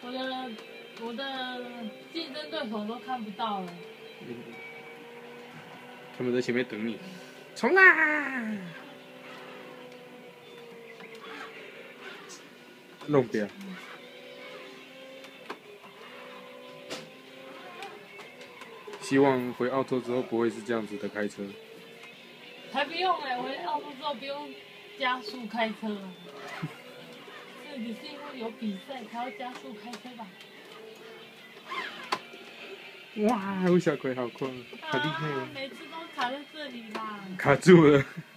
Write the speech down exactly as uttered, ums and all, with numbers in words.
我的我的竞争对手都看不到了。 嗯，他们在前面等你，冲啊！弄不要。希望回澳洲之后不会是这样子的开车。 才不用哎、欸！回澳洲之后不用加速开车了。这里是因为有比赛才要加速开车吧？ 哇，我小葵好快，好厉害哦！ 每次都卡在这里啦。 卡住了。